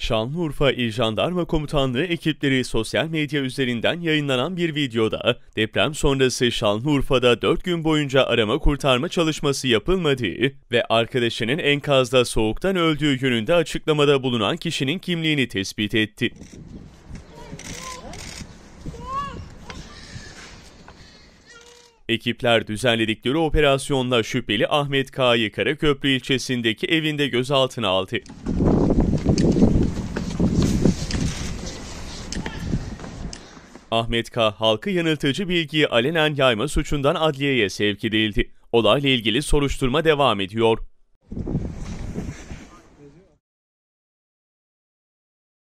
Şanlıurfa İl Jandarma Komutanlığı ekipleri sosyal medya üzerinden yayınlanan bir videoda deprem sonrası Şanlıurfa'da 4 gün boyunca arama kurtarma çalışması yapılmadığı ve arkadaşının enkazda soğuktan öldüğü yönünde açıklamada bulunan kişinin kimliğini tespit etti. Ekipler düzenledikleri operasyonla şüpheli Ahmet K'yı Karaköprü ilçesindeki evinde gözaltına aldı. Ahmet K. halkı yanıltıcı bilgiyi alenen yayma suçundan adliyeye sevk edildi. Olayla ilgili soruşturma devam ediyor.